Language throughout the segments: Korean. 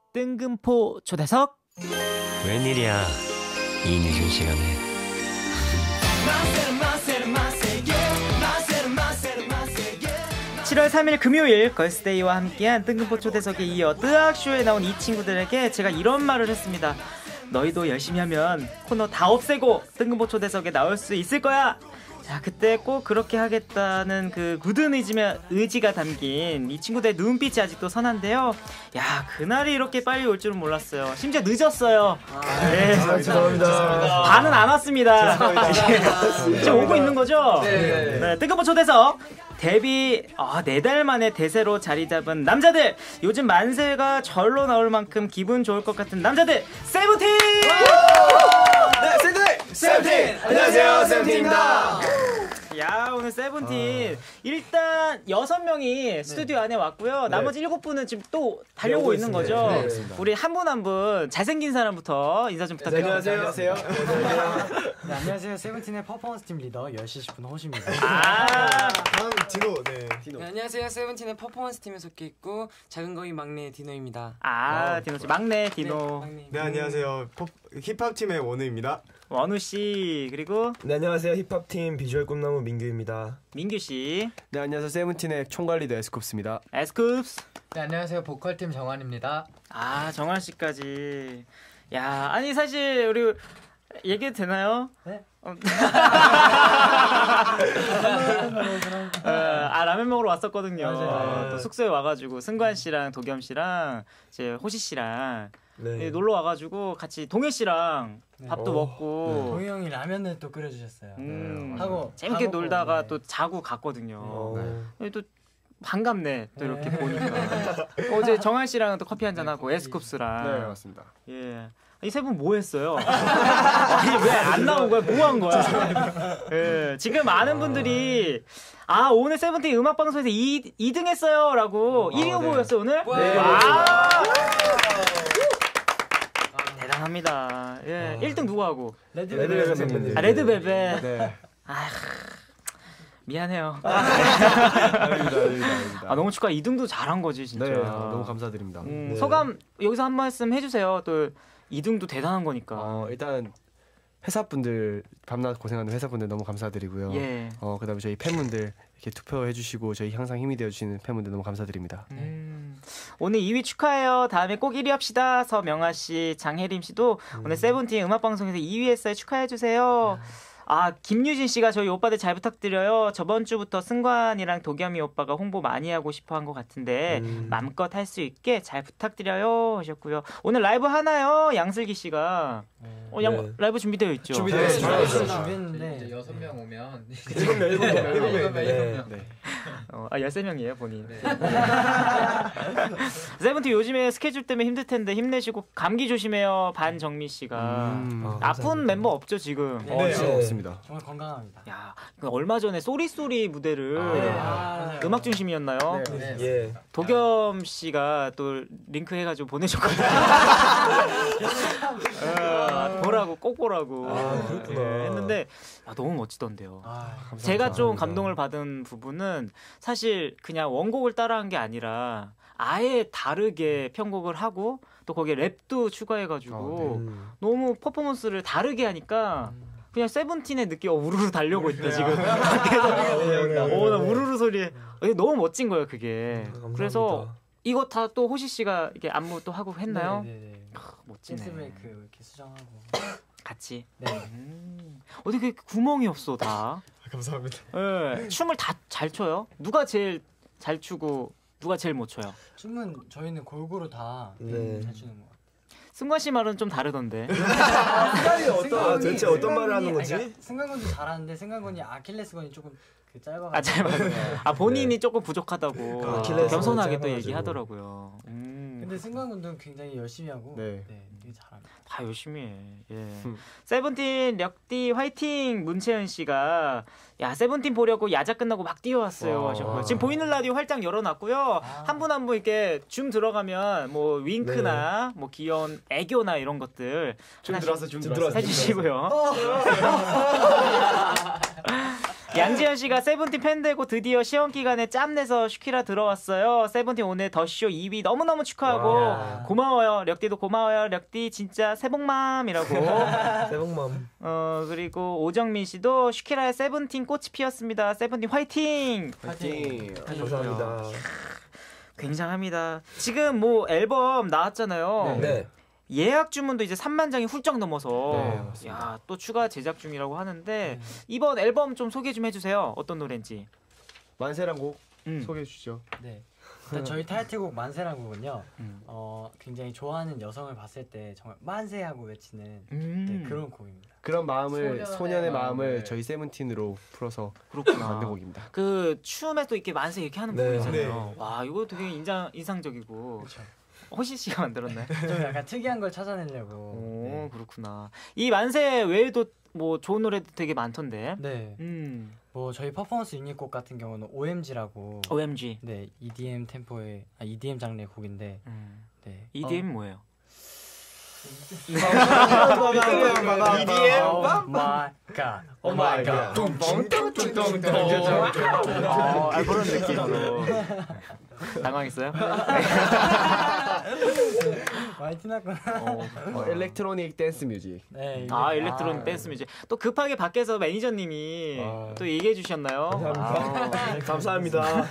뜬금포 초대석. 웬일이야 이 늦은 시간에. 7월 3일 금요일 걸스데이와 함께한 뜬금포 초대석에 이어 뜨악쇼에 나온 이 친구들에게 제가 이런 말을 했습니다. 너희도 열심히 하면 코너 다 없애고 뜬금포 초대석에 나올 수 있을 거야. 자, 그때 꼭 그렇게 하겠다는 그 굳은 의지가 담긴 이 친구들의 눈빛이 아직도 선한데요. 야, 그날이 이렇게 빨리 올 줄은 몰랐어요. 심지어 늦었어요. 네, 죄송합니다. 반은 안 왔습니다. 지금 오고 있는 거죠? 네, 뜬금포 초대석 데뷔 4달 만에 대세로 자리 잡은 남자들, 요즘 만세가 절로 나올 만큼 기분 좋을 것 같은 남자들, 세븐틴! 네, 세븐틴! 안녕하세요, 세븐틴입니다. 야, 오늘 세븐틴 일단 6명이 스튜디오 안에 왔고요. 나머지 7분은 지금 또 달려오고 있는 거죠. 네, 우리 한 분 한 분 잘생긴 사람부터 인사 좀 부탁드립니다. 안녕하세요. 네, 안녕하세요. 세븐틴의 퍼포먼스 팀 리더 10시 10분 호시입니다. 다음 디노. 네, 안녕하세요. 세븐틴의 퍼포먼스 팀에 속해 있고 작은 거인 막내 디노입니다. 디노 씨, 막내 디노. 네, 안녕하세요. 힙합 팀의 원우입니다. 원우 씨, 그리고 네, 안녕하세요. 힙합 팀 비주얼 꿈나무 민규입니다. 민규 씨. 네, 안녕하세요. 세븐틴의 총괄 리더 에스쿱스입니다. 에스쿱스. 네, 안녕하세요. 보컬 팀 정환입니다. 정환 씨까지. 야, 아니 사실 우리 얘기해도 되나요? 네. 라면 먹으러 왔었거든요. 맞아요. 또 숙소에 와가지고 승관 씨랑 도겸 씨랑 이제 호시 씨랑 네. 놀러 와가지고 같이 동해 씨랑 밥도 먹고 동희 형이 라면을 또 끓여주셨어요. 하고 재밌게 밥 먹고, 놀다가 네. 또 자고 갔거든요. 네. 또 반갑네. 또 이렇게 보니까. 어제 정한 씨랑 또 커피 한잔 하고 에스쿱스랑. 네, 맞습니다. 예. 이 세 분 뭐 했어요? 아니, 왜 안 나온 거야? 뭐 한 거야? 예. 지금 많은 분들이 오늘 세븐틴 음악 방송에서 2등 했어요 라고 1위 후보였어요, 오늘? 네. 대단합니다. 예. 1등 누구 하고? 레드벨벳 선배님. 레드벨벳. 네. 미안해요. 아닙니다. 너무 축하. 2등도 잘한 거지, 진짜. 네, 너무 감사드립니다. 네. 소감 여기서 한 말씀 해주세요. 또 2등도 대단한 거니까. 일단 회사분들 밤낮 고생하는 회사분들 너무 감사드리고요. 예. 그다음에 저희 팬분들 이렇게 투표해주시고 저희 항상 힘이 되어주시는 팬분들 너무 감사드립니다. 오늘 2위 축하해요. 다음에 꼭 1위 합시다. 서명아 씨, 장혜림 씨도 오늘 세븐틴 음악 방송에서 2위 했어요. 축하해 주세요. 김유진 씨가 저희 오빠들 잘 부탁드려요. 저번 주부터 승관이랑 도겸이 오빠가 홍보 많이 하고 싶어 한 것 같은데 맘껏 할 수 있게 잘 부탁드려요 하셨고요. 오늘 라이브 하나요? 양슬기 씨가. 네. 라이브 준비되어 있죠? 준비되어 저희도 있습니다. 준비했는데 6명 오면 7명. 네. 13명이에요 본인. 세븐틴 요즘에 스케줄 때문에 힘들 텐데 힘내시고 감기 조심해요. 반정미 씨가. 아픈 멤버 없죠 지금? 네. 지금 없습니다. 정말 건강합니다. 야, 얼마 전에 쏘리쏘리 무대를 음악 중심이었나요? 네. 예. 도겸 씨가 또 링크 해가지고 보내줬거든요. 보라고 꼭 보라고 그렇구나. 했는데 너무 멋지던데요. 감사합니다. 제가 좀 감동을 받은 부분은 사실 그냥 원곡을 따라한 게 아니라 아예 다르게 편곡을 하고 또 거기에 랩도 추가해가지고 너무 퍼포먼스를 다르게 하니까 그냥 세븐틴의 느낌 우르르 달려고 있다 지금 밖에서. 나 우르르 소리에 너무 멋진 거예요 그게. 그래서 이거 다 또 호시 씨가 이게 안무 또 하고 했나요? 네. 멋지네. 댄스메이크 이렇게 수정하고 같이. 네. 어떻게 구멍이 없어 다. 감사합니다. 네. 춤을 다 잘 춰요? 누가 제일 잘 추고 누가 제일 못 춰요? 춤은 저희는 골고루 다 잘 네. 추는 것 같아요. 승관 씨 말은 좀 다르던데. 도대체 어떤 말을 하는 거지? 승관군도 잘하는데 승관군이 아킬레스건이 조금 짧아가지고. 짧아요. 본인이 조금 부족하다고 아킬레스건이 겸손하게 또 짧아가지고. 네. 얘기하더라고요. 근데 승관군도 굉장히 열심히 하고 네. 되게 잘합니다. 다 열심히 해. 예. 세븐틴 력디 화이팅. 문채연 씨가 세븐틴 보려고 야자 끝나고 막 뛰어왔어요 하셨고요. 지금 보이는 라디오 활짝 열어놨고요. 한 분 한 분 이렇게 줌 들어가면 뭐 윙크나 뭐 귀여운 애교나 이런 것들 줌 들어왔어. 해주시고요. 양지현 씨가 세븐틴 팬 되고 드디어 시험 기간에 짬 내서 슈키라 들어왔어요. 세븐틴 오늘 더쇼 2위 너무너무 축하하고 고마워요. 력디도 고마워요. 력디 진짜 새복맘이라고. 새복맘. 그리고 오정민 씨도 슈키라의 세븐틴 꽃이 피었습니다. 세븐틴 화이팅! 파이팅. 감사합니다. 굉장합니다. 지금 뭐 앨범 나왔잖아요. 네. 예약 주문도 이제 3만 장이 훌쩍 넘어서 네, 야, 또 추가 제작 중이라고 하는데 이번 앨범 좀 소개 좀 해주세요. 어떤 노래인지. 만세란 곡 소개해 주시죠. 네. 일단 저희 타이틀곡 만세란 곡은요. 굉장히 좋아하는 여성을 봤을 때 정말 만세하고 외치는 네, 그런 곡입니다. 그런 마음을 소년의 마음을 저희 세븐틴으로 풀어서 그렇구나. 만든 곡입니다. 그 춤에 또 이렇게 만세 이렇게 하는 네. 부분이잖아요. 와, 이거 되게 인상적이고. 그렇죠. 호시 씨가 만들었나요? 좀 약간 특이한 걸 찾아내려고. 오, 그렇구나. 이 만세 외에도 뭐 좋은 노래도 되게 많던데. 네. 뭐 저희 퍼포먼스 유닛곡 같은 경우는 OMG라고. OMG. 네, EDM 템포의 EDM 장르의 곡인데. 네. EDM 뭐예요? EDM? 오 마이 갓. 그런 느낌으로. 당황했어요? 많이 티났구나. 일렉트로닉 댄스 뮤직. 네. 일렉트로닉 댄스 뮤직. 또 급하게 밖에서 매니저님이 또 얘기해 주셨나요? 감사합니다.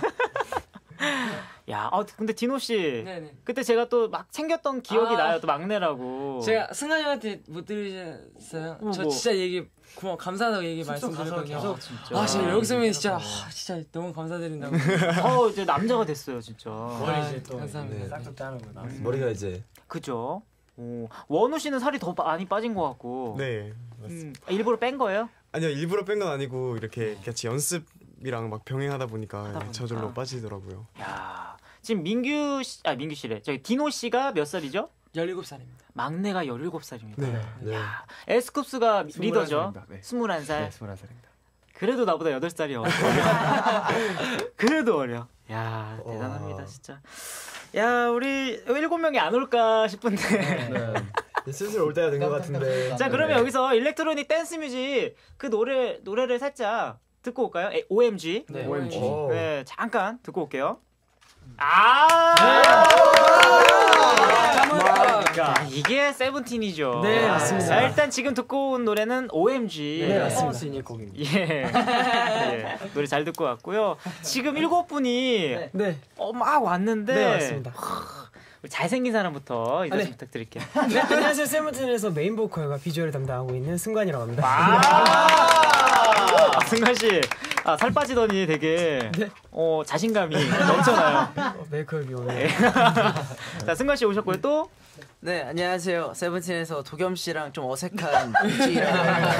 야, 근데 디노 씨, 네네. 그때 제가 또 막 챙겼던 기억이 나요. 또 막내라고. 제가 승환 형한테 못 들으셨어요? 저 뭐. 진짜 얘기 감사하다고 얘기 말씀드렸거든요. 진짜. 진짜 여기서 보면 진짜 너무 감사드린다고. 이제 남자가 됐어요, 진짜. 머리 이제 또 감사합니다. 싹둑 자르고 나. 머리가 이제 그죠? 원우 씨는 살이 더 많이 빠진 것 같고. 네, 맞습니다. 일부러 뺀 거예요? 아니요, 일부러 뺀 건 아니고 이렇게 같이 연습이랑 막 병행하다 보니까 저절로 빠지더라고요. 야, 지금 민규 씨래. 저기 디노 씨가 몇 살이죠? 17살입니다. 막내가 17살입니다. 네. 네. 에스쿱스가 리더죠. 21살입니다. 네. 21살. 네, 21살입니다. 그래도 나보다 8살이 어려. 그래도 어려. 야, 대단합니다, 진짜. 야, 우리 7명이 안 올까 싶은데. 네. 슬슬 올 때가 된 것 같은데. 자, 그러면 여기서 일렉트로닉 댄스 뮤직 그 노래를 살짝 듣고 올까요? OMG. 네. OMG. 네, 잠깐 듣고 올게요. 이게 세븐틴이죠. 네, 맞습니다. 자, 일단 지금 듣고 온 노래는 OMG. 네, 퍼포먼스 유닛곡입니다. 예. 노래 잘 듣고 왔고요. 지금 7분이 네. 막 왔는데. 네, 맞습니다. 우리 잘생긴 사람부터 인사 좀 부탁드릴게요. 네, 안녕하세요. 세븐틴에서 메인 보컬과 비주얼을 담당하고 있는 승관이라고 합니다. 승관 씨, 살 빠지더니 되게 자신감이 넘쳐나요. 메이크업이 오늘. 자, 승관 씨 오셨고요. 또 네, 안녕하세요. 세븐틴에서 도겸 씨랑 좀 어색한 우지라고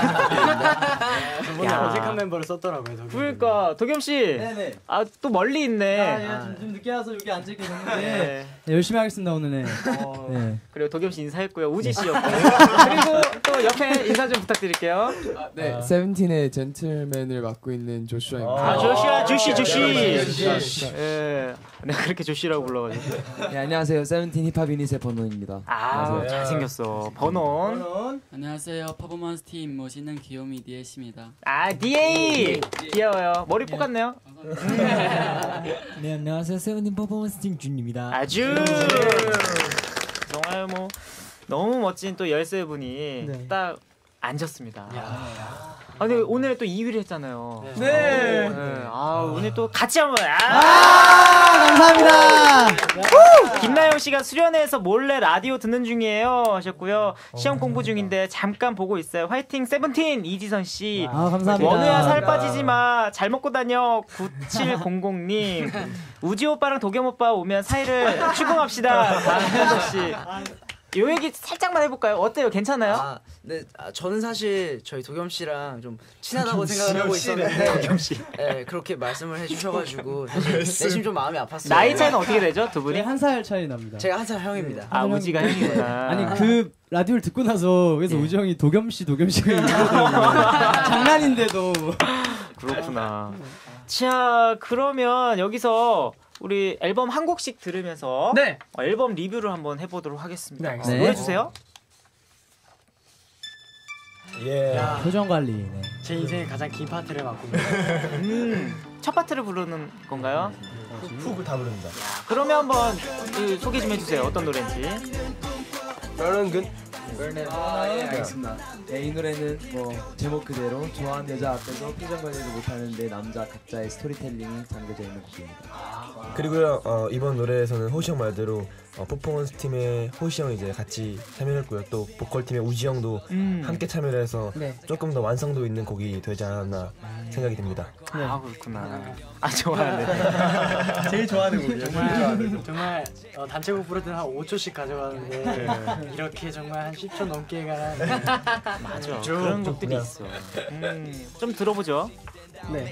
저번에 어색한 멤버를 썼더라고요. 도겸. 그러니까 도겸 씨, 네네. 또 멀리 있네. 좀 늦게 와서 여기 앉아있게 됐는데 네. 열심히 하겠습니다 오늘은. 네. 그리고 도겸 씨 인사했고요. 우지 씨였고 그리고 또 옆에 인사 좀 부탁드릴게요. 네, 세븐틴의 젠틀맨을 맡고 있는 조슈아입니다. 조슈아, 조시. 예, 내가 그렇게 조시라고 불러가지고. 네, 안녕하세요. 세븐틴 힙합 유닛의 번호입니다. 잘생겼어. 번원. 안녕하세요. 퍼포먼스 팀 멋있는 귀요미 DAC입니다. DA 귀여워요. 머리 뽑았네요. 네, 안녕하세요. 세븐틴 퍼포먼스 팀 준입니다. 아주 정말 뭐 너무 멋진 또 13분이 딱 앉았습니다. 근데 오늘 또 2위를 했잖아요. 네. 오늘 또 같이 한번. 감사합니다. 김나영 씨가 수련회에서 몰래 라디오 듣는 중이에요 하셨고요. 시험 공부 중인데 잠깐 보고 있어요. 화이팅 세븐틴 이지선 씨. 감사합니다. 원우야 살 빠지지 마. 잘 먹고 다녀. 9700님. 우지 오빠랑 도겸 오빠 오면 사이를 추궁합시다. 강현석 씨. 요 얘기 살짝만 해볼까요? 어때요? 괜찮아요? 네, 저는 사실 저희 도겸 씨랑 좀 친하다고 생각을 하고 있었는데 도겸 씨. 네, 그렇게 말씀을 해주셔가지고 사실 내심 좀 마음이 아팠어요. 나이 차이는 어떻게 되죠? 두 분이? 1살 차이 납니다. 제가 한 살 형입니다. 우지가 형이구나. 아니 그 라디오를 듣고 나서 그래서 우지 형이 도겸 씨가 장난인데도. 그렇구나. 자, 그러면 여기서 우리 앨범 한 곡씩 들으면서 앨범 리뷰를 한번 해보도록 하겠습니다. 네, 노래 주세요. 예. 야, 표정 관리. 네. 제 인생의 가장 긴 파트를 맡고 있는. 첫 파트를 부르는 건가요? 훅 다 부릅니다. 그러면 한번 소개 좀 해주세요. 어떤 노래인지. 알겠습니다. 네, 이 노래는 뭐 제목 그대로 좋아하는 여자 앞에서 표정 관리를 못하는데 남자 각자의 스토리텔링이 담겨져 있는 곡입니다. 그리고요 이번 노래에서는 호시 형 말대로 퍼포먼스 팀의 호시 형이 이제 같이 참여했고요. 또 보컬 팀의 우지 형도 함께 참여를 해서 조금 더 완성도 있는 곡이 되지 않았나 생각이 듭니다. 아 그렇구나. 아 좋아하네. 제일 좋아하는 곡이에요. 정말 단체곡 부를 때는 한 5초씩 가져가는데 이렇게 정말 한 10초 넘게 가는 맞아. 그런 곡들이 있어. 좀 들어보죠. 네.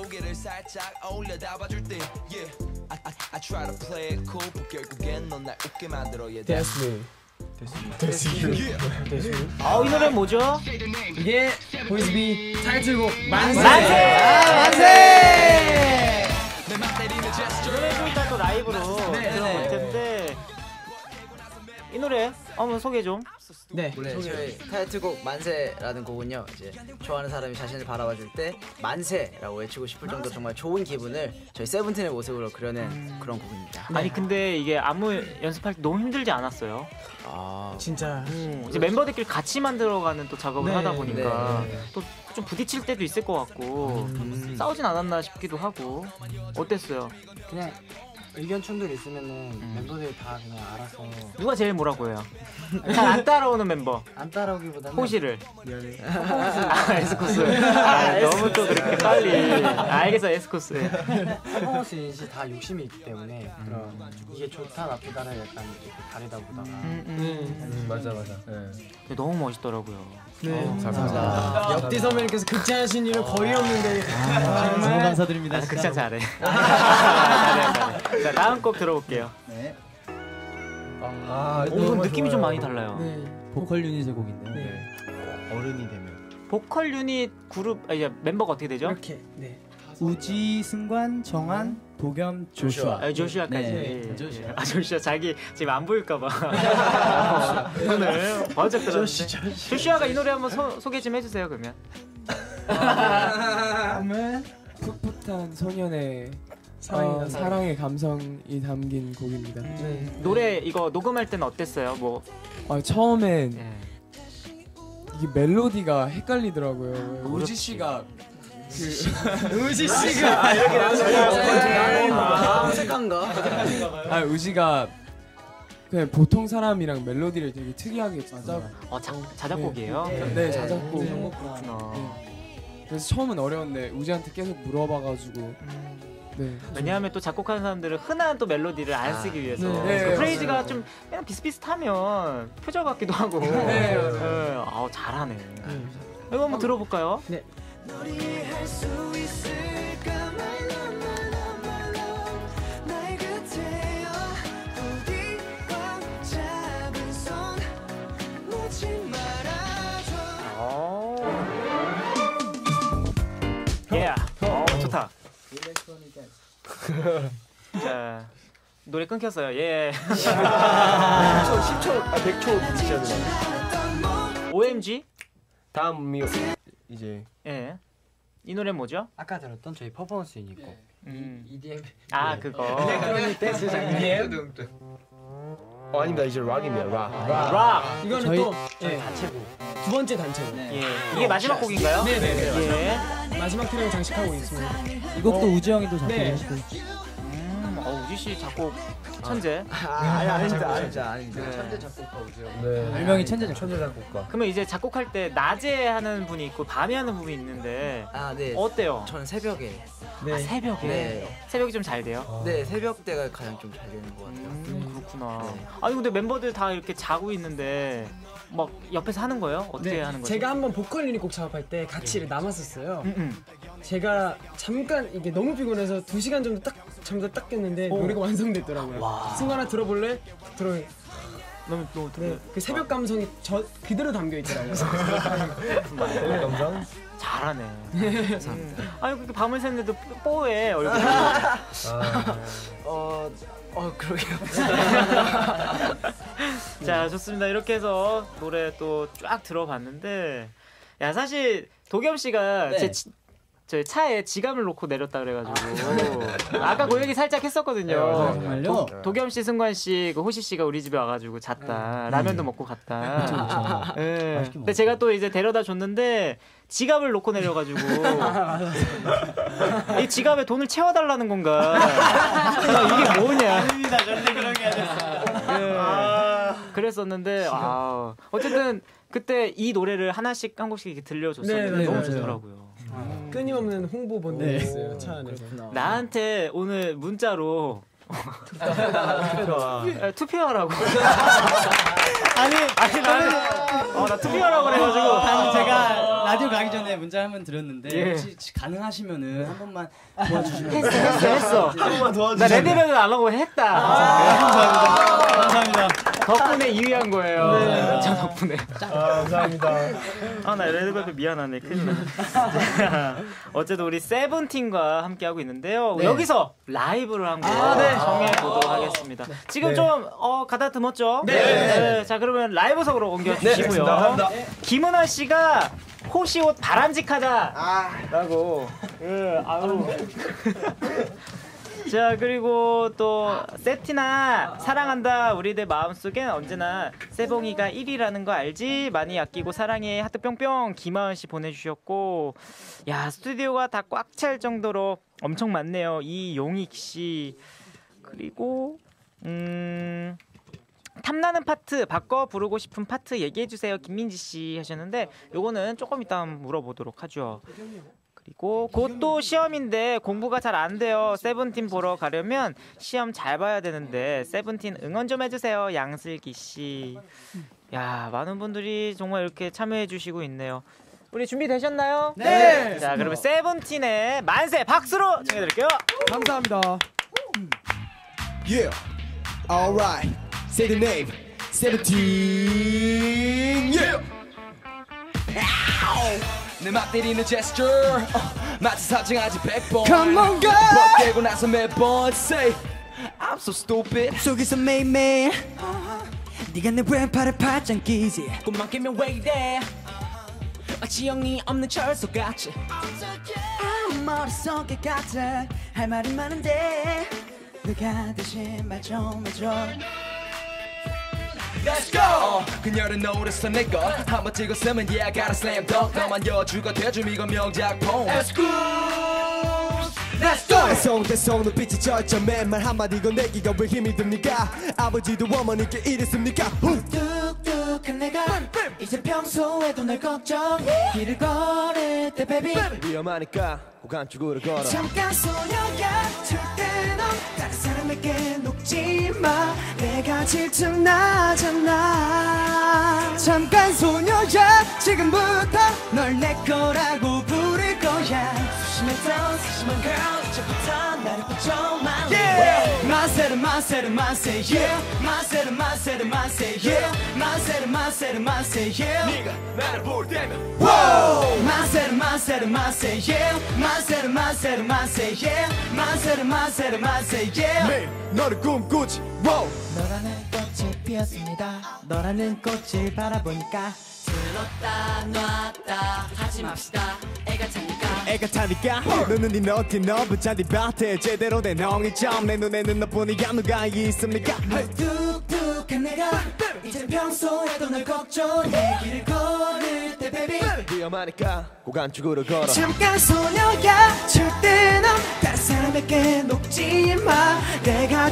That's me. 이 노래 뭐죠? 이게 보이즈비 타이틀곡 만세. 만세! 이 노래도 일단 또 라이브로 들어볼 텐데 이 노래 한번 소개 좀. 네, 저희 타이틀곡 만세라는 곡은요, 이제 좋아하는 사람이 자신을 바라봐줄 때 만세라고 외치고 싶을 정도로 정말 좋은 기분을 저희 세븐틴의 모습으로 그려낸 그런 곡입니다. 아니 근데 이게 안무 연습할 때 너무 힘들지 않았어요? 진짜 이제 멤버들끼리 같이 만들어가는 또 작업을 하다 보니까 네. 또 좀 부딪힐 때도 있을 것 같고 싸우진 않았나 싶기도 하고 어땠어요? 그냥 의견 충돌 있으면은 멤버들이 다 그냥 알아서 누가 제일 뭐라고 해요? 잘 안 따라오는 멤버. 안 따라오기보다는 호시를. 에스코스. 너무 또 그렇게 빨리. 알겠어, 에스코스. 퍼포먼스 인시 다 욕심이 있기 때문에 그런 이게 좋다 나쁘다를 약간 이렇게 가리다 보다가 맞아. 근데 너무 멋있더라고요. 감사합니다. 옆뒤 선배님께서 극찬하신 일은 거의 없는데 너무 감사드립니다. 극찬 잘해. 잘해. 자, 다음 곡 들어볼게요. 네. 이건 느낌이 좀 많이 달라요. 보컬 유닛의 곡인데요. 어른이 되면 보컬 유닛 그룹 이제 멤버가 어떻게 되죠? 이렇게 네. 우지, 승관, 정한, 도겸, 조슈아. 조슈아까지. 네, 조슈아. 조슈아 자기 지금 안 보일까봐. 오늘 번쩍 들었는데. 조슈아가 이 노래 한번 소개 좀 해주세요 그러면. 다음은 풋풋한 소년의 사랑의 감성이 담긴 곡입니다. 노래 이거 녹음할 때는 어땠어요? 뭐 처음엔 이게 멜로디가 헷갈리더라고요. 우지 씨가 우지 씨가 이렇게 나왔어요. 어색한가? 우지가 그냥 보통 사람이랑 멜로디를 되게 특이하게 짜고 자작곡이에요? 네, 자작곡. 그렇구나. 그래서 처음은 어려웠는데 우지한테 계속 물어봐가지고 왜냐하면 또 작곡하는 사람들은 흔한 또 멜로디를 안 쓰기 위해서 프레이즈가 좀 그냥 비슷비슷하면 표절 같기도 하고 잘하네. 이거 한번 들어볼까요? 네. 좋다. 자, 노래 끊겼어요. 예. 10초, 100초 드셔야 돼요. OMG? 다음 이제 이 노래 뭐죠? 아까 들었던 저희 퍼포먼스 유닛곡. EDM. 그거. 일렉트로닉 댄스 장르. 아닙니다. 이제 락입니다. 락. 이거는 또 단체곡. 두 번째 단체곡. 이게 마지막 곡인가요? 네. 마지막 트랙을 장식하고 있습니다. 이 곡도 우지 형이 또 작곡했고. 우지 씨 작곡 천재. 아닙니다. 천재 작곡가 우지요. 별명이 천재 작곡가. 그러면 이제 작곡할 때 낮에 하는 분이 있고 밤에 하는 분이 있는데 네. 어때요? 저는 새벽에. 새벽에. 네. 새벽이 좀 잘 돼요? 네, 새벽 때가 가장 좀 잘 되는 것 같아요. 그렇구나. 아니 근데 멤버들 다 이렇게 자고 있는데 막 옆에서 하는 거예요? 어떻게 하는 거죠? 제가 한번 보컬 유닛 곡 작업할 때 같이 남았었어요. 제가 잠깐 이게 너무 피곤해서 2시간 정도 딱 잠도 딱 깼는데 노래가 완성됐더라고요. 승관아 들어볼래? 너무 그 새벽 감성이 그대로 담겨 있더라고요. 새벽 감성? 잘하네. 아니 그렇게 밤을 샜는데도 뽀해 얼굴이. 그러게요. 자, 좋습니다. 이렇게 해서 노래 또 쫙 들어봤는데 야 사실 도겸 씨가 네. 저희 차에 지갑을 놓고 내렸다 그래가지고 아까 그 얘기 살짝 했었거든요. 정말요? 도겸 씨, 승관 씨, 그 호시 씨가 우리 집에 와가지고 잤다. 라면도 먹고 갔다. 네. 근데 제가 또 이제 데려다 줬는데 지갑을 놓고 내려가지고 이 지갑에 돈을 채워달라는 건가? 이게 뭐냐? 아닙니다, 절대 그런 게 아니었어요. 그랬었는데 어쨌든 그때 이 노래를 하나씩 한 곡씩 이렇게 들려줬었는데 너무 좋더라고요. 끊임없는 홍보 번호였어요. 차 안에서. 나한테 오늘 문자로 투표하라고. 아니 나 투표하라고 그래가지고. 아니 제가 라디오 가기 전에 문자 한번 드렸는데 예. 혹시 가능하시면은 한 번만 도와주시면 했어. 한 번만 도와주시면 나 레드벨벳 안 하고 했다. 감사합니다. 덕분에 2위 한 거예요. 네. 저 덕분에. 감사합니다. 나 레드벨벳 미안하네. 큰일 나. 어쨌든 우리 세븐틴과 함께 하고 있는데요. 네. 여기서 라이브를 한곡 정해 보도록 하겠습니다. 지금 좀 가다듬었죠? 네. 자 그러면 라이브석으로 옮겨주시고요. 네, 김은아 씨가 호시 옷 바람직하다라고. 자 그리고 또 세티나 사랑한다 우리들 마음속엔 언제나 세봉이가 1위라는 거 알지? 많이 아끼고 사랑해 하트 뿅뿅 김하은씨 보내주셨고 야 스튜디오가 다 꽉 찰 정도로 엄청 많네요. 이용익씨 그리고 탐나는 파트 바꿔 부르고 싶은 파트 얘기해주세요 김민지씨 하셨는데 요거는 조금 이따 물어보도록 하죠. 그리고 곧 또 시험인데 공부가 잘 안 돼요. 세븐틴 보러 가려면 시험 잘 봐야 되는데 세븐틴 응원 좀 해주세요 양슬기씨. 야 많은 분들이 정말 이렇게 참여해 주시고 있네요. 우리 준비되셨나요? 네. 자 그러면 세븐틴의 만세 박수로 청해드릴게요. 감사합니다. Yeah, alright. Say the name. 17. Yeah. 내 막 때리는 제스처 마치 사칭하지 100번 Come on, girl. 벗대고 나서 매번 say I'm so stupid 속에서 매일매일 네가 내 왼팔을 팔짱 끼지. 꿈만 깨면 왜 이래 지형이 없는 철석같이 머릿속에 같아 할 말이 많은데 누가 대신 말 좀 해줘. Let's go! 그녀를 노렸어 내거 한번 찍었으면 yeah I got a slam dunk 너만 여주가 돼줌 이건 명작품 Excuse Let's go! 대성 눈빛이 절저 맨말 한마디 건네기가 왜 힘이 듭니까? 아버지도 어머니께 이랬습니까? 뚝뚝한 내가 이제 평소에도 널 걱정해 길을 걸을 때 baby 위험하니까 꼭 안쪽으로 걸어. 잠깐 소녀야 절대 넌 다른 사람에게 녹지마 내가 질투나잖아. 잠깐 소녀야 지금부터 널 내 거라고 부를 거야. 소심했던 소심한 girl 이제부터 나를 보죠 my way. 마세르 마세르 마세 yeah 마세르 마세르 마세 yeah 마세르 마세르 마세 yeah 네가 나를 볼 때면 wow 마세르 마세르 마세 yeah 마세르 마세르 마세 yeah 마세르 마세르 마세 yeah 매일 너를 꿈꾸지 wow 너라는 꽃이 피었습니다. 너라는 꽃을 바라보니까 들었다 놨다 하지 맙시다 애가 타니까 애가 타니까 너는 네 너티 너부자디 밭에 제대로 된 엉이점 내 눈에는 너뿐이야 누가 있습니까? 뚝뚝한 내가 이제 평소에도 널 걱정해 길을 걸을 때 baby 위험하니까 꼭 안쪽으로 걸어. 잠깐 소녀야 절대 넌 다른 사람에게 녹지마 내가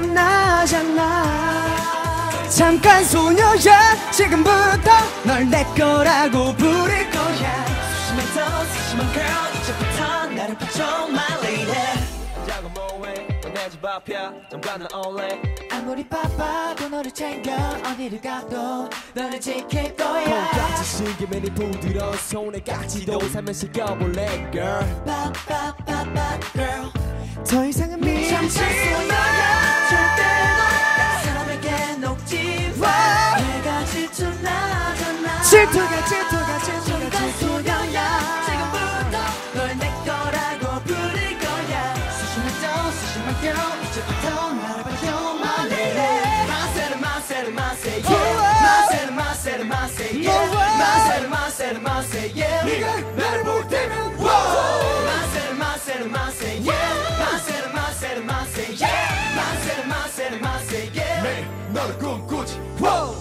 질투나잖아. 잠깐 소녀야 지금부터 널 내 거라고 부를 거야. 소심했던 소심한 girl 이제부터 나를 봐줘 my lady. 자고 뭐해 내 집 앞이야 잠깐 나 올래 아무리 바빠도 너를 챙겨 어디를 가도 너를 지킬 거야. 콩깍지 신기맨이 부드러운 손에 깍지도 살면서 껴볼래 girl 빠빠빠빠 girl 더 이상은 미치지 않아. 절대 넌 다른 사람에게 녹지 마 내가 질투나잖아. 질투가 소녀야 지금부터 널 내 거라고 부를 거야. 소심했던 소심한 girl 이제부터 나를 봐줘 my lady. 마세르 마세르 마세 yeah 마세르 마세르 마세 yeah 마세르 마세르 마세 yeah. 네가 나를 볼 때면 wow. 만세를 만세를 만세 yeah. 만세를 만세를 만세 yeah. 만세를 만세를 만세 yeah. 매일 너를 꿈꾸지 wow.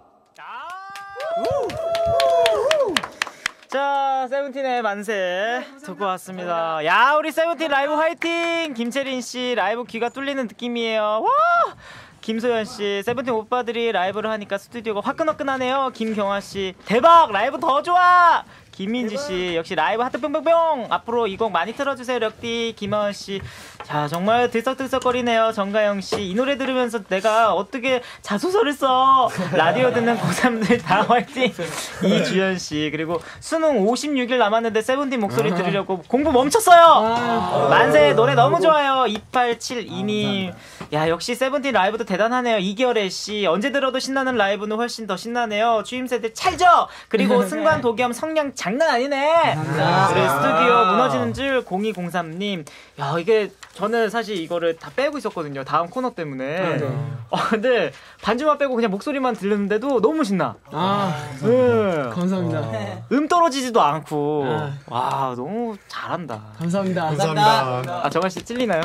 자, 세븐틴의 만세 듣고 왔습니다. 야, 우리 세븐틴 라이브 화이팅! 김채린 씨 라이브 귀가 뚫리는 느낌이에요. 와! 김소연 씨, 세븐틴 오빠들이 라이브를 하니까 스튜디오가 화끈화끈하네요. 김경아 씨, 대박! 라이브 더 좋아! 김민지 씨, 역시 라이브 하트 뿅뿅뿅! 앞으로 이 곡 많이 틀어주세요, 력디. 김하은 씨, 자, 정말 들썩들썩거리네요. 정가영 씨, 이 노래 들으면서 내가 어떻게 자소서를 써? 라디오 듣는 고3들 다 화이팅! 이주연 씨, 그리고 수능 56일 남았는데 세븐틴 목소리 들으려고 공부 멈췄어요! 만세, 노래 너무 좋아요. 2872님. 야, 역시 세븐틴 라이브도 대단하네요. 이결애 씨, 언제 들어도 신나는 라이브는 훨씬 더 신나네요. 추임새들 찰져! 그리고 승관, 도겸, 성량 장난 아니네! 그래, 스튜디오 무너지는 줄 0203님. 야, 이게 저는 사실 이거를 다 빼고 있었거든요. 다음 코너 때문에. 근데 반주만 빼고 그냥 목소리만 들렸는데도 너무 신나. 감사합니다. 떨어지지도 않고. 와, 너무 잘한다. 감사합니다. 아, 정한 씨 찔리나요?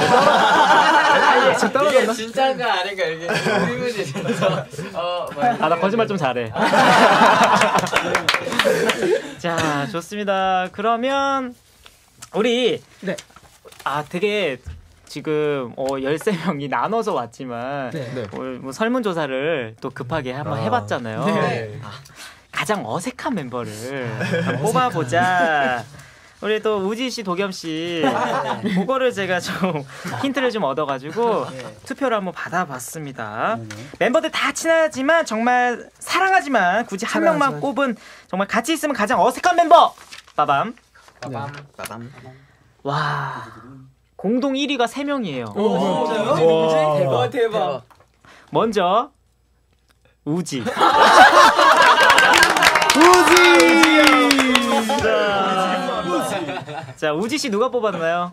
저 떨어졌나? 이게 진짜인가 아닌가 이게 의문이 있어서. 나 거짓말 좀 잘해. 자, 좋습니다. 그러면 우리 되게 지금 13명이 나눠서 왔지만 뭐 설문조사를 또 급하게 한번 해봤잖아요. 가장 어색한 멤버를 한번 뽑아보자. 우리 또 우지 씨, 도겸 씨, 그거를 제가 좀 힌트를 좀 얻어가지고 투표를 한번 받아봤습니다. 멤버들 다 친하지만 정말 사랑하지만 굳이 한 명만 꼽은 정말 같이 있으면 가장 어색한 멤버. 빠밤. 빠밤. 와, 공동 1위가 3명이에요. 진짜요? 대박. 먼저 우지. 자, 우지 씨 누가 뽑았나요?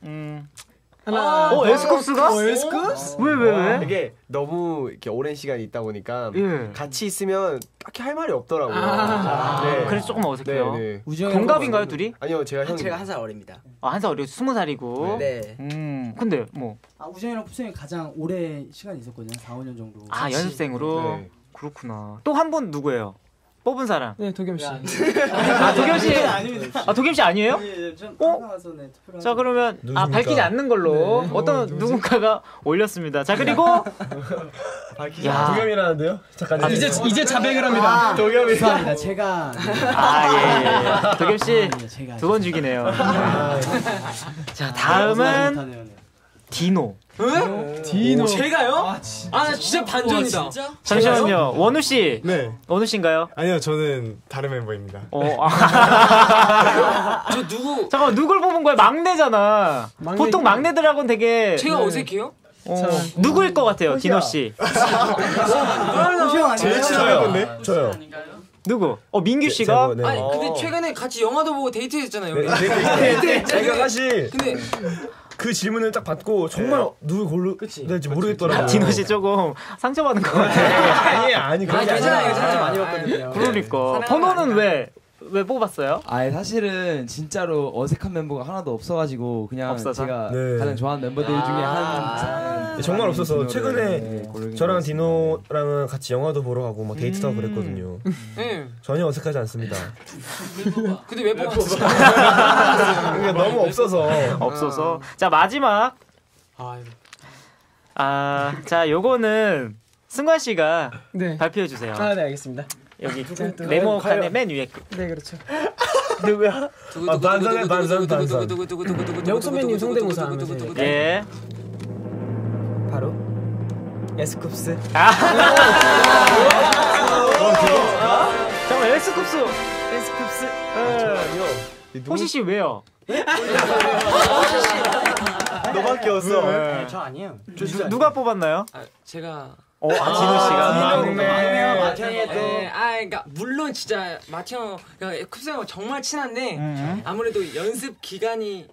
에스쿱스가? 에스쿱스? 왜? 이게 너무 이렇게 오랜 시간이 있다 보니까 예. 같이 있으면 딱히 할 말이 없더라고요. 네. 그래서 조금 어색해요. 네. 동갑인가요, 둘이? 아니요, 제가 한 살 어립니다. 한 살 어려서 20살이고. 네. 근데 뭐. 우정이랑 푸성이 가장 오래 시간이 있었거든요. 4, 5년 정도. 연습생으로. 네. 그렇구나. 또 한 분 누구예요? 뽑은 사람. 네, 도겸 씨. 도겸 씨. 도겸 씨 아니에요? 자, 그러면 누구십니까? 밝히지 않는 걸로 어떤 누군가가 올렸습니다. 자, 그리고 도겸이라는데요? 잠깐. 이제 자백을 합니다. 도겸이. 죄송합니다. 제가 예. 도겸 씨 두 번 죽이네요. 자, 다음은 디노. 디노. 제가요? 진짜 반전이다. 잠시만요. 원우 씨. 네. 원우 씨인가요? 아니요, 저는 다른 멤버입니다. 저 누구? 잠깐만, 누굴 뽑은 거야? 막내잖아. 보통 막내들하고는 되게 제가 어색해요? 누구일 것 같아요, 디노 씨? 제일 친한 건데? 저요. 누구? 민규 씨가? 아니, 근데 최근에 같이 영화도 보고 데이트했잖아요. 제가 사실 근데 그 질문을 딱 받고 정말 누굴 고르야 될지 모르겠더라고요. 디노 씨 조금 상처받은 것 같아. 아니 괜찮아요. 상처 많이 받거든요. 그러니까 번호는 왜 뽑았어요? 사실은 진짜로 어색한 멤버가 하나도 없어가지고 그냥 없어서? 제가 가장 좋아하는 멤버들 중에 한 정말 없어서 최근에 저랑 디노랑은 같이 영화도 보러 가고 막 데이트도 하고 그랬거든요. 전혀 어색하지 않습니다. 근데 왜 뽑았어? 너무 없어서. 자, 마지막. 자, 요거는 승관 씨가 발표해 주세요. 네, 알겠습니다. 여기 네모 칸의 맨 위에. 네, 그렇죠. 누구야? 반산. 영 선배님 성대모사 하면서. 예. 바로 에스쿱스. 잠깐만, 에스쿱스. 호시 씨 왜요? 너밖에 없어. 저 아니에요. 누가 뽑았나요? 제가. 디노 씨가 막내와 마티형이 또. 그러니까 물론 진짜 마티형, 쿱스형 정말 친한데 아무래도 연습 기간이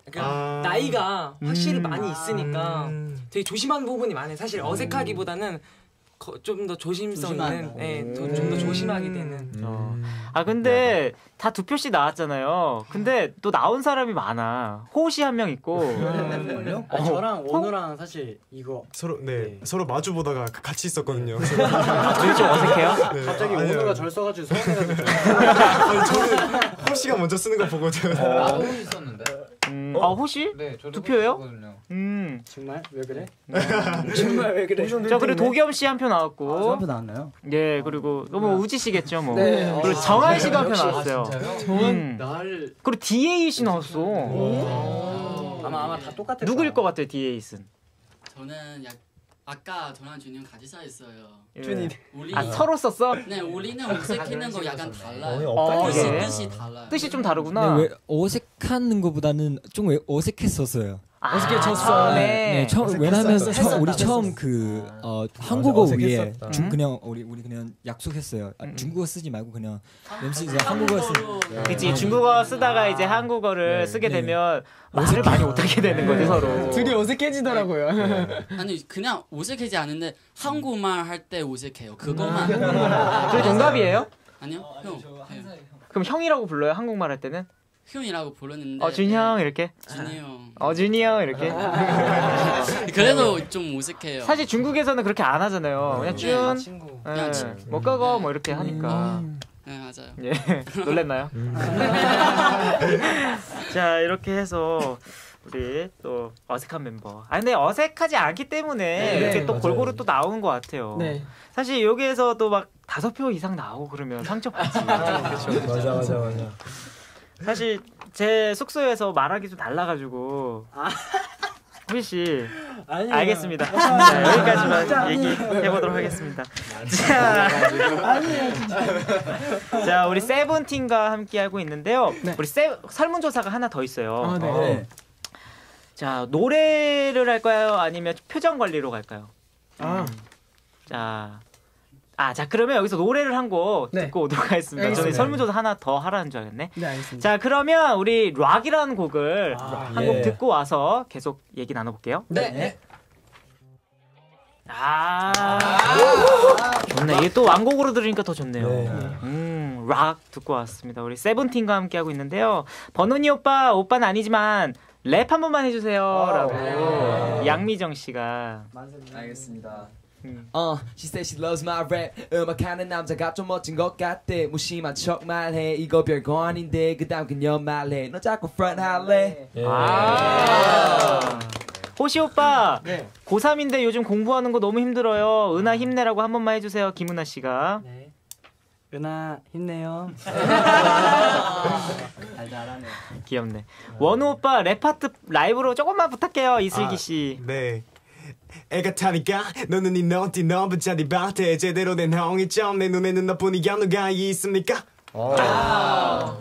나이가 확실히 많이 있으니까 되게 조심하는 부분이 많아요. 사실 어색하기보다는 좀 더 조심성 있는, 네, 좀 더 조심하게 되는. 아 근데 다 2표씩 나왔잖아요. 근데 또 나온 사람이 많아. 호시 한 명 있고. 저랑 원우랑 사실 이거 서로 서로 마주 보다가 같이 있었거든요. 둘이 좀 어색해요? 네. 갑자기 원우가 절 써가지고 서운해가지고. 아니, 저는 호시가 먼저 쓰는 거 보고 나도 호시 썼는데. 아 호시? 네, 저도 2표예요? 정말 왜 그래? 정말 왜 그래? 자 그리고 도겸 씨 한 표 나왔고. 한표 나왔나요? 네 그리고 너무 우지 씨겠죠 뭐. 네. 그리고 정한 씨도 한 표 나왔어요. 정한 그리고 DA 씨 나왔어. 아마 다 똑같을 누구일 것 같아요 DA 씨는? 저는 아까 저랑 준이 형 같이 써있어요. 준이. 아 서로 썼어? 네, 우리는 어색해는 거 약간 달라요. 뜻이 달라요. 뜻이 좀 다르구나. 네, 왜 어색한 거보다는 좀 어색했었어요. 어색해졌어. 네, 왜냐면 우리 처음 그 한국어 위에 그냥 우리 그냥 약속했어요. 중국어 쓰지 말고 그냥 MC 이제 한국어 쓰. 그치 중국어 쓰다가 이제 한국어를 쓰게 되면 말을 많이 못하게 되는 거지 서로. 둘이 어색해지더라고요. 아니 그냥 어색하지 않은데 한국말 할 때 어색해요. 그거만. 둘이 동갑이에요? 아니요, 형. 그럼 형이라고 불러요 한국말 할 때는? 형이라고 불렀는데. 준이 형 이렇게. 준이 형. 준이 형 이렇게. 그래도 좀 어색해요. 사실 중국에서는 그렇게 안 하잖아요. 그냥 준, 친구. 뭐 꺼거 뭐 이렇게 하니까. 네 맞아요. 예, 놀랬나요? 자 이렇게 해서 우리 또 어색한 멤버. 근데 어색하지 않기 때문에 이렇게 또 골고루 또 나온 것 같아요. 네. 사실 여기에서 또 막 5표 이상 나오고 그러면 상처받지. 맞아. 사실 제 숙소에서 말하기 좀 달라가지고. 후이 씨. 아니에요. 알겠습니다. 자, 여기까지만 얘기해보도록 하겠습니다. 자, 우리 세븐틴과 함께 하고 있는데요. 우리 설문조사가 하나 더 있어요. 네. 자, 노래를 할까요? 아니면 표정 관리로 갈까요? 자, 그러면 여기서 노래를 한 곡 듣고 오도록 하겠습니다. 저는 설문조사 하나 더 하라는 줄 알겠네. 네, 알겠습니다. 자, 그러면 우리 락이라는 곡을 한 곡 듣고 와서 계속 얘기 나눠볼게요. 네. 좋네. 이게 또 완곡으로 들으니까 더 좋네요. 락 듣고 왔습니다. 우리 세븐틴과 함께 하고 있는데요. 버논이 오빠는 아니지만 랩 한 번만 해주세요라고 양미정 씨가. 알겠습니다. She said she loves my rap. 음악하는 남자가 좀 멋진 것 같대. 무심한 척 말해. 이거 별거 아닌데. 그다음 그녀 말해. 너 자꾸 front 할래. 호시 오빠, 고3인데 요즘 공부하는 거 너무 힘들어요. 은하 힘내라고 한 번만 해주세요. 김은하 씨가. 네. 은하 힘내요. 잘하네. 귀엽네. 원우 오빠 랩 파트 라이브로 조금만 부탁해요. 이슬기 씨. 네. 애가 타니까 너는 이 너티 너부자 네 밭에 제대로 된 형이점 내 눈에는 너뿐이 누가 있습니까? 와우.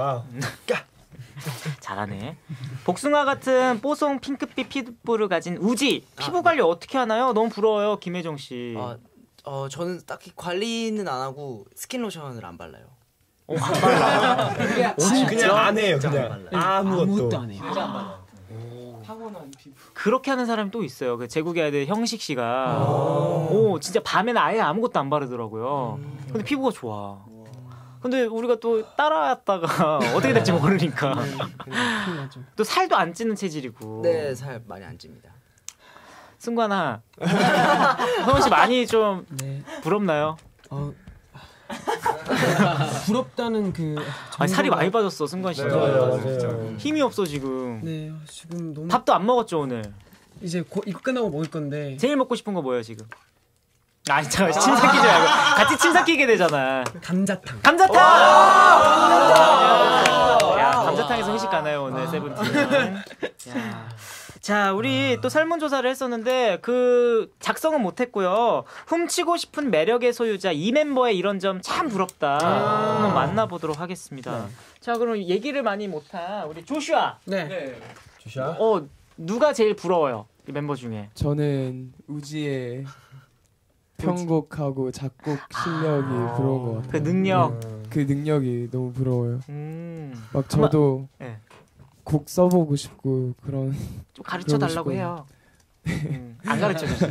잘하네. 복숭아 같은 뽀송 핑크빛 피부를 가진 우지. 피부 관리 어떻게 하나요? 너무 부러워요, 김혜정 씨. 저는 딱히 관리는 안 하고 스킨 로션을 안 발라요. 안 발라. 그냥 안 해요. 그냥 아무것도 안 해요. 타고난 피부. 그렇게 하는 사람이 또 있어요. 그 제국의 아이들 형식 씨가 진짜 밤에는 아예 아무것도 안 바르더라고요. 근데 피부가 좋아. 근데 우리가 또 따라했다가 어떻게 될지 모르니까 또 살도 안 찌는 체질이고. 네, 살 많이 안 찝니다. 승관아, 성훈 씨 많이 좀 부럽나요? 부럽다는 그. 살이 많이 빠졌어, 승관 씨. 맞아요. 힘이 없어 지금. 네, 지금 너무. 밥도 안 먹었죠 오늘. 이제 이거 끝나고 먹을 건데. 제일 먹고 싶은 거 뭐예요 지금? 잠깐 침 삭히지 말고 같이 침 삭히게 되잖아. 감자탕. 야, 감자탕에서 회식 가나요 오늘 세븐틴? 자, 우리 또 설문조사를 했었는데 그 작성은 못했고요. 훔치고 싶은 매력의 소유자 이 멤버의 이런 점 참 부럽다. 한번 만나보도록 하겠습니다. 자, 그럼 얘기를 많이 못한 우리 조슈아. 네. 조슈아? 누가 제일 부러워요 이 멤버 중에? 저는 우지의 편곡하고 작곡 실력이 부러운 것 같아요. 그 능력. 그 능력이 너무 부러워요. 막 저도 네. 곡 써보고 싶고 그런. 좀 가르쳐 달라고 해요. 안 가르쳐 주세요.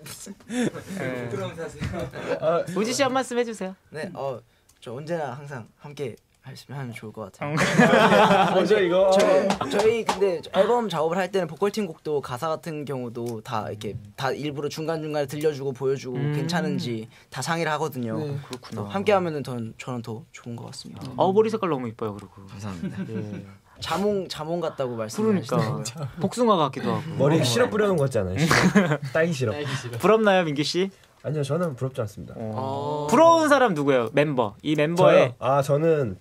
우지 씨 한 말씀 해주세요. 네, 저 언제나 항상 함께 하면 좋을 것 같아요. 먼저 이거 저희 근데 앨범 작업을 할 때는 보컬팀 곡도 가사 같은 경우도 다 이렇게 다 일부러 중간 중간에 들려주고 보여주고 괜찮은지 다 상의를 하거든요. 네. 그렇구나. 함께 하면은 저는 더 좋은 것 같습니다. 머리 색깔 너무 이뻐요, 그리고. 감사합니다. 자몽 같다고 말씀하시더라고요. 그러니까 복숭아 같기도 하고. 머리에 시럽 뿌려놓은 거 같지 않아요? 딸기 시럽. 부럽나요, 민규 씨? 아니요, 저는 부럽지 않습니다. 부러운 사람 누구예요? 멤버. 이 멤버의 저는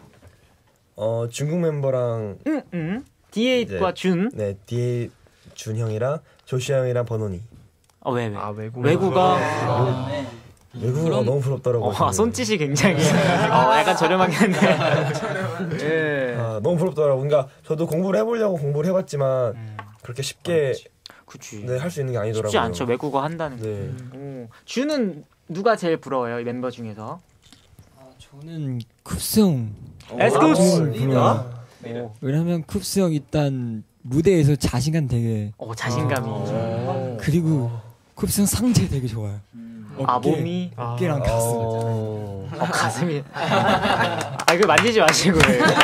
중국 멤버랑 D8과 준. 네, D8 준 형이랑 조시 형이랑 버논이. 왜? 외국어가 너무 부럽더라고요. 손짓이 굉장히 약간 저렴하긴 한데. 예. 너무 부럽더라고요. 그러니까 저도 공부를 해보려고 공부를 해봤지만 그렇게 쉽게 네, 할 수 있는 게 아니더라고요. 쉽지 않죠. 외국어 한다는 게. 준은 누가 제일 부러워요? 이 멤버 중에서? 저는 쿱스 형. 에스쿱스. 왜냐면 쿱스 형 일단 무대에서 자신감 되게. 자신감이. 그리고 쿱스 형 상체 되게 좋아요. 몸이 어깨랑 가슴. 가슴이. 이거 만지지 마시고.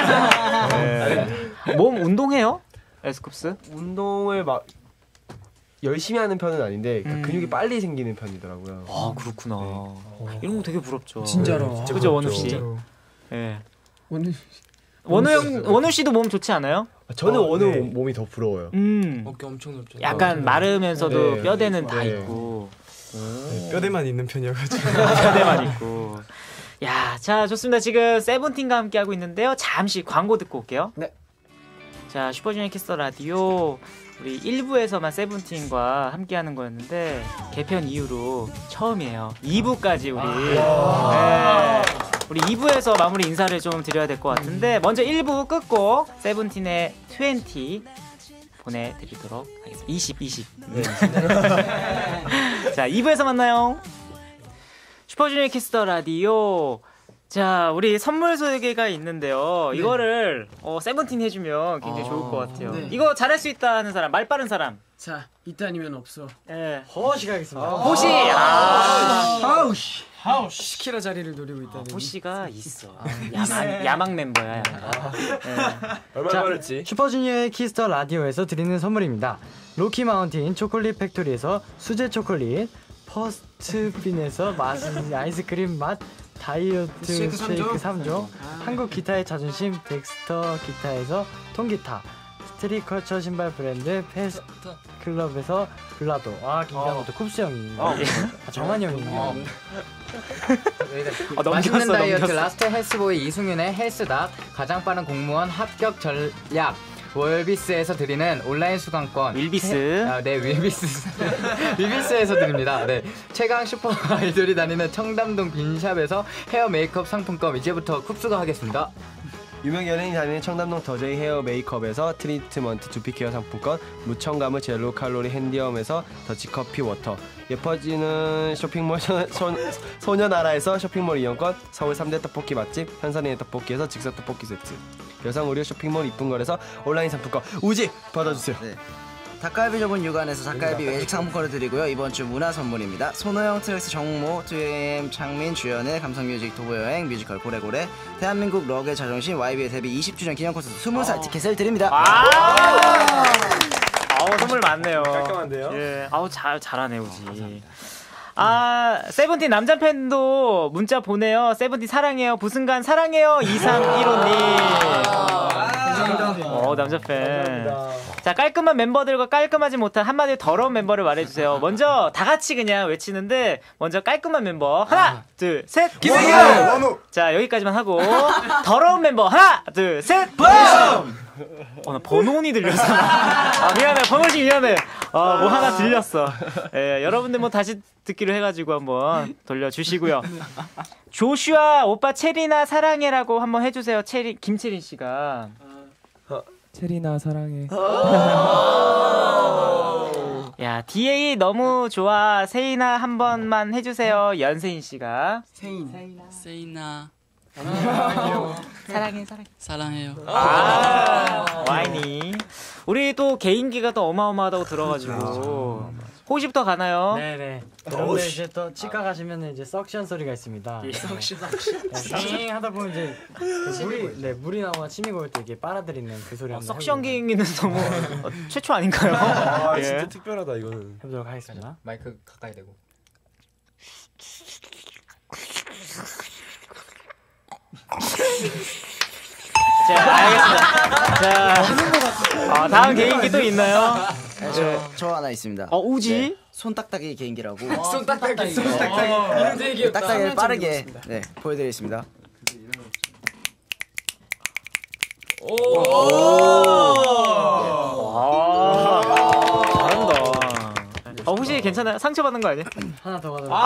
몸 운동해요? 에스쿱스? 운동을 막 열심히 하는 편은 아닌데 근육이 빨리 생기는 편이더라고요. 그렇구나. 이런 거 되게 부럽죠. 진짜로. 그죠, 원우 씨. 예. 원우 씨도 몸 좋지 않아요? 저는 원우 몸이 더 부러워요. 어깨 엄청 넓죠. 약간 마르면서도 뼈대는 다 있고. 뼈대만 있는 편이어가지고. 뼈대만 있고. 야, 자, 좋습니다. 지금 세븐틴과 함께 하고 있는데요. 잠시 광고 듣고 올게요. 네. 자, 슈퍼주니어 키스 더 라디오 우리 1부에서만 세븐틴과 함께 하는 거였는데 개편 이후로 처음이에요. 2부까지 우리 2부에서 마무리 인사를 좀 드려야 될 것 같은데 먼저 1부 끝고 세븐틴의 20 보내드리도록 하겠습니다. 20. 네. 자, 2부에서 만나요. 슈퍼주니어 키스 더 라디오. 자, 우리 선물 소개가 있는데요. 이거를 세븐틴 해주면 굉장히 좋을 것 같아요. 네. 이거 잘할 수 있다 하는 사람, 말 빠른 사람. 자, 이따 아니면 없어. 예. 호시 가겠습니다. 호시. 하우시. 10kg 자리를 노리고 있다는. 호시가 있어. 야망 멤버야. 얼마 벌었지? 슈퍼주니어의 키스터 라디오에서 드리는 선물입니다. 로키 마운틴 초콜릿 팩토리에서 수제 초콜릿, 퍼스트빈에서 맛있는 아이스크림 맛 다이어트 쉐이크 3종, 한국 기타의 자존심 덱스터 기타에서 통기타, 스트릿컬처 신발 브랜드 패스클럽에서 블라도. 긴장부터 쿱스 형이. 정한이 형이. 맛있는 다이어트 라스트 헬스보이 이승윤의 헬스닥, 가장 빠른 공무원 합격 전략 월비스에서 드리는 온라인 수강권. 윌비스. 네, 윌비스에서 드립니다. 네, 최강 슈퍼 아이돌이 다니는 청담동 빈샵에서 헤어 메이크업 상품권. 이제부터 쿱스가 하겠습니다. 유명 연예인이 다니는 청담동 더제이 헤어 메이크업에서 트리트먼트 두피케어 상품권, 무첨가물 제로 칼로리 핸디엄에서 더치커피 워터, 예뻐지는 쇼핑몰 소녀나라에서 쇼핑몰 이용권, 서울 3대 떡볶이 맛집 현선이의 떡볶이에서 즉석 떡볶이 세트, 여성 의류 쇼핑몰 이쁜걸에서 온라인 상품권 우지 받아주세요. 네. 닭갈비 전문 육안에서 닭갈비 외식 상품권을 드리고요. 이번 주 문화 선물입니다. 손호영, 트랙스, 정모, 2AM, 창민, 주연의 감성뮤직 도보여행, 뮤지컬 고래고래, 대한민국 럭의 자존심, YB의 데뷔 20주년 기념 콘서트 20살 티켓을 드립니다. 선물 많네요. 깔끔한데요? 예. 잘하네 우지. 세븐틴 남자 팬도 문자 보내요. 세븐틴 사랑해요. 부승간 사랑해요. 2315님. 남자 팬. 감사합니다. 자, 깔끔한 멤버들과 깔끔하지 못한 한마디로 더러운 멤버를 말해주세요. 먼저 다 같이 그냥 외치는데 먼저 깔끔한 멤버 하나, 둘, 셋. 김승현. 자, 여기까지만 하고 더러운 멤버 하나, 둘, 셋. 나 번호니 들렸어. 미안해, 번호씨 미안해. 뭐 하나 들렸어. 여러분들 뭐 다시 듣기로 해가지고 한번 돌려주시고요. 조슈아 오빠 체리나 사랑해라고 한번 해주세요. 김채린 씨가. 체리나 사랑해. 야, DA 너무 좋아. 세이나 한 번만 해주세요. 연세인 씨가. 세이나 사랑해. 사랑해요. 와인이. 우리 또 개인기가 또 어마어마하다고 들어가지고 호시부터 가나요? 네네. 그런데 이제 또 치과 가시면 이제 석션 소리가 있습니다. 띵 하다 보면 이제 물이 나오거나 침이 고일 때 이게 빨아들이는 그 소리 한번 석션 개인기는 너무 최초 아닌가요? 아 진짜 특별하다 이거는. 해보도록 하겠습니다. 마이크 가까이 대고. 자, 알겠습니다. 자, 다음 개인기 또 있나요? 저 하나 있습니다. 우지? 네, 손딱딱이 개인기라고. 손딱딱이. 딱딱이를 빠르게 보여드리겠습니다. 잘한다. 혹시 괜찮아요? 상처받는 거 아니야? 하나 더 가도록.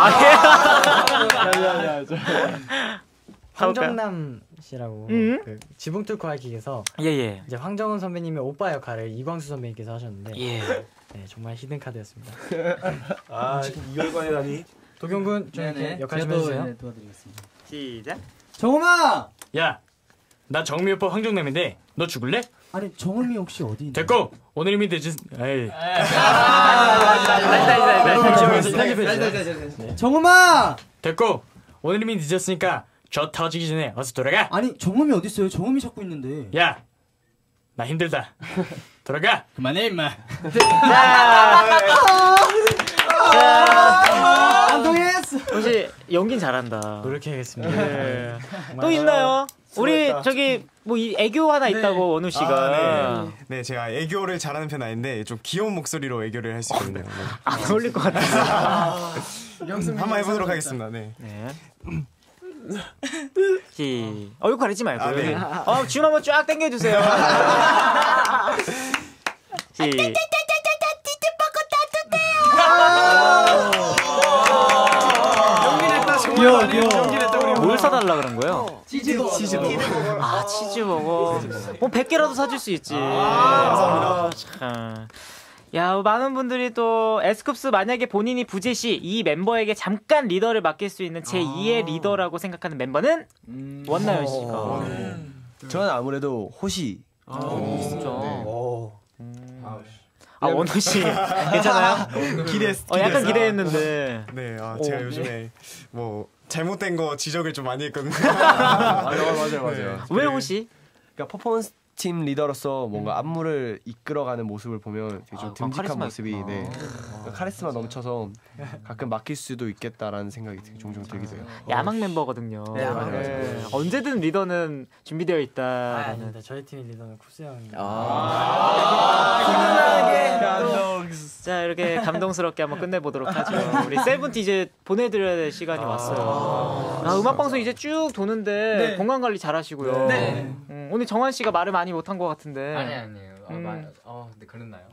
황정남 씨라고 그 지붕 뚫고 하기에서 예예. 이제 황정은 선배님의 오빠 역할을 이광수 선배님께서 하셨는데 네, 정말 히든 카드였습니다. 이월관이라니. 도경군 좀 이렇게 역할 좀 해주세요. 네, 도와드리겠습니다. 시작. 정음아! 야, 나 정미 오빠 황정남인데 너 죽을래? 아니 정음이 혹시 어디 있나? 됐고 오늘 이미 늦은. 에이. 정음아! 됐고 오늘 이미 늦었으니까 저 터지기 전에 어서 돌아가. 아니 정음이 어디 있어요? 정음이 찾고 있는데. 야, 나 힘들다. 돌아가. 그만해 임마. 안동했어. 혹시 연기는 잘한다. 노력해야겠습니다. 네. 또 있나요? 우리 저기 뭐 이 애교 하나 있다고 원우 씨가. 네, 제가 애교를 잘하는 편 아닌데 좀 귀여운 목소리로 애교를 할 수 있거든요. 안 어울릴 것 같아요. 한번 해보도록 하겠습니다. 네. 얼굴 가리지 말고. 네. 줌 한번 쫙 당겨주세요. 뭘 사달라 그런 거예요? 치즈버거. 치즈버거. 뭐 100개라도 사줄 수 있지. 감사합니다. 야, 많은 분들이 또 에스쿱스 만약에 본인이 부재시 이 멤버에게 잠깐 리더를 맡길 수 있는 제2의 리더라고 생각하는 멤버는 원나연 씨가. 저는 아무래도 호시. 진짜. 원우 씨 괜찮아요? 약간 기대했는데. 네, 제가 요즘에 뭐 잘못된 거 지적을 좀 많이 했거든요. 맞아요. 왜 호시? 그러니까 퍼포먼스 팀 리더로서 뭔가 안무를 이끌어가는 모습을 보면 되게 좀 듬직한 모습이 카리스마 넘쳐서 가끔 막힐 수도 있겠다라는 생각이 종종 들기도 해요. 야망 멤버거든요. 언제든 리더는 준비되어 있다. 아닙니다. 저희 팀의 리더는 쿠스 형이. 자, 이렇게 감동스럽게 한번 끝내보도록 하죠. 우리 세븐틴 이제 보내드려야 될 시간이 왔어요. 음악방송 이제 쭉 도는데 건강관리 잘 하시고요. 오늘 정한 씨가 말을 많이 못한 것 같은데. 아니에요. 근데 그랬나요?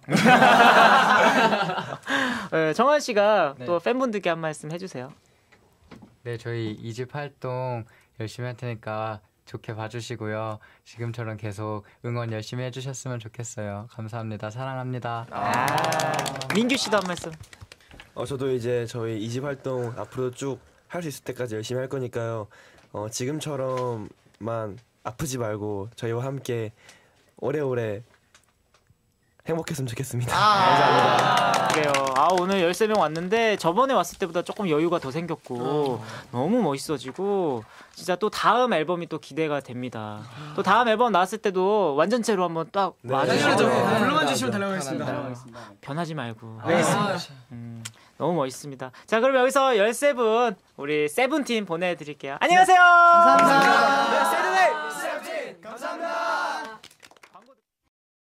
정한 씨가 또 팬분들께 한 말씀 해주세요. 네, 저희 2집 활동 열심히 할 테니까 좋게 봐주시고요. 지금처럼 계속 응원 열심히 해주셨으면 좋겠어요. 감사합니다. 사랑합니다. 민규 씨도 한 말씀. 저도 이제 저희 2집 활동 앞으로 쭉 할 수 있을 때까지 열심히 할 거니까요. 지금처럼만 아프지 말고 저희와 함께 오래오래 행복했으면 좋겠습니다. 감사합니다. 그래요. 오늘 13명 왔는데 저번에 왔을 때보다 조금 여유가 더 생겼고 너무 멋있어지고 진짜 또 다음 앨범이 또 기대가 됩니다. 또 다음 앨범 나왔을 때도 완전체로 한번 딱 와주시죠. 불러만 주시면 달라고 했습니다. 변하지 말고. 너무 멋있습니다. 자, 그럼 여기서 13분 우리 세븐틴 보내드릴게요. 안녕하세요. 감사합니다.